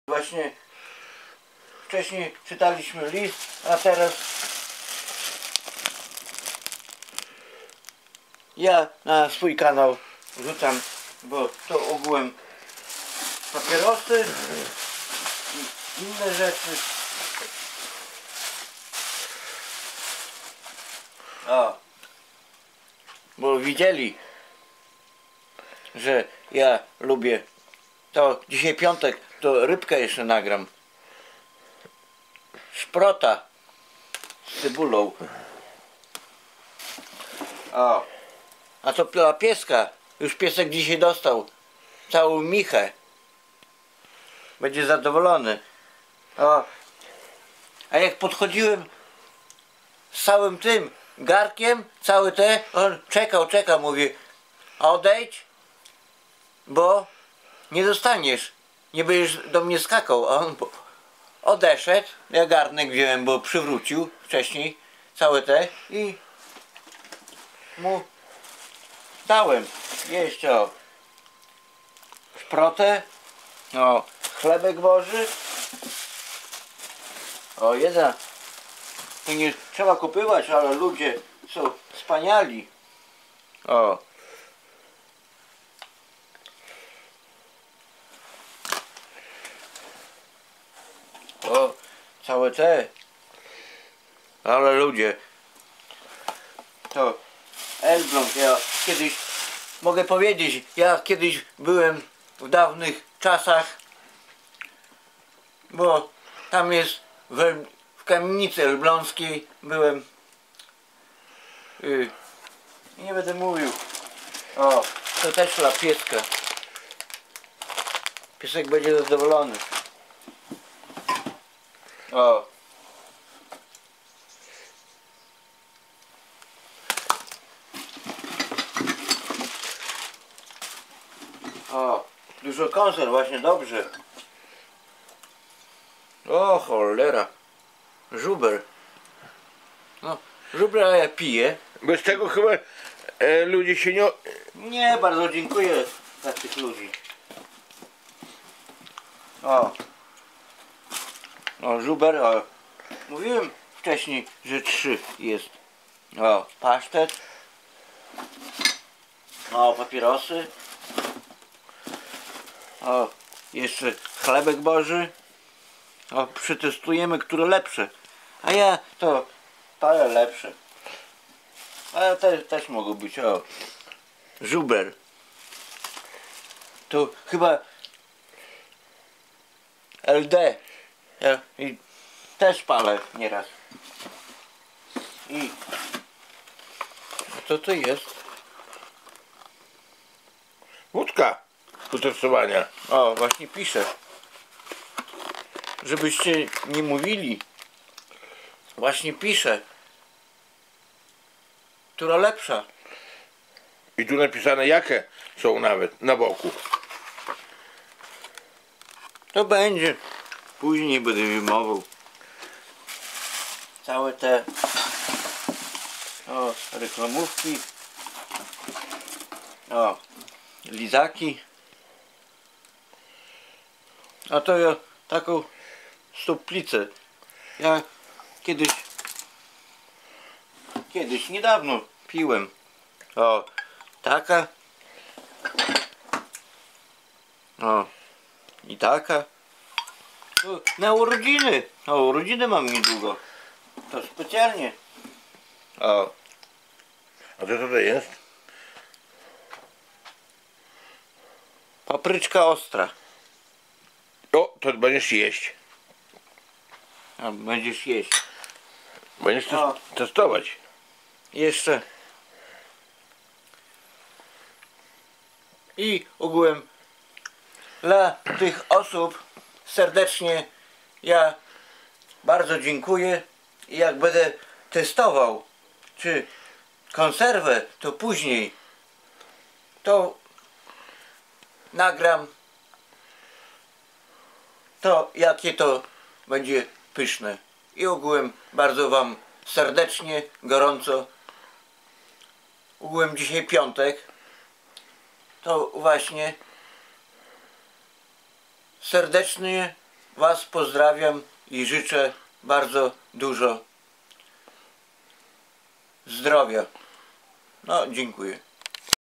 Właśnie wcześniej czytaliśmy list, a teraz ja na swój kanał wrzucam, bo to ogółem papierosy i inne rzeczy. O, bo widzieli, że ja lubię, to dzisiaj piątek, to rybkę jeszcze nagram. Szprota z cebulą. O, a to dla pieska. Już piesek dzisiaj dostał całą michę. Będzie zadowolony. O, a jak podchodziłem z całym tym garkiem, cały te, on czekał, mówi, odejdź, bo nie dostaniesz, nie będziesz do mnie skakał. A on odeszedł, ja garnek wziąłem, bo przywrócił wcześniej całe te i mu dałem jeść. O, szprotę, o, chlebek boży, o, jeden. To nie trzeba kupować, ale ludzie są wspaniali. O, o, całe te, ale ludzie, to Elbląg, ja kiedyś, mogę powiedzieć, ja kiedyś byłem w dawnych czasach, bo tam jest w kamienicy elbląskiej byłem, nie będę mówił. O, to też dla pieska, piesek będzie zadowolony. O, o, dużo konserw, właśnie, dobrze. O cholera, żuber. No, żubra ja piję. Bez tego chyba ludzie się nie... Nie, bardzo dziękuję dla tych ludzi. O, o, żuber, o. Mówiłem wcześniej, że 3 jest. O, pasztet. O, papierosy. O, jeszcze chlebek boży. O, przetestujemy, które lepsze. A ja to parę lepsze. Ale też mogą być. O, żuber. To chyba LD. Ja, i też palę nieraz. I co to jest? Wódka do testowania. O, właśnie piszę. Żebyście nie mówili. Właśnie piszę. Która lepsza. I tu napisane jakie są nawet na boku. To będzie. Później będę wyjmował. Całe te o, reklamówki. O, lizaki. A to ja taką stoplicę. Ja kiedyś niedawno piłem. O, taka. O, i taka. To na urodziny. O, urodziny mam niedługo. To specjalnie. O. A to co to jest? Papryczka ostra. O, to będziesz jeść. A będziesz jeść. Będziesz O. testować. Jeszcze. I ogółem dla tych osób serdecznie ja bardzo dziękuję. I jak będę testował czy konserwę, to później to nagram to, jakie to będzie pyszne. I ogółem bardzo wam serdecznie, gorąco, ogółem dzisiaj piątek, to właśnie serdecznie Was pozdrawiam i życzę bardzo dużo zdrowia. No, dziękuję.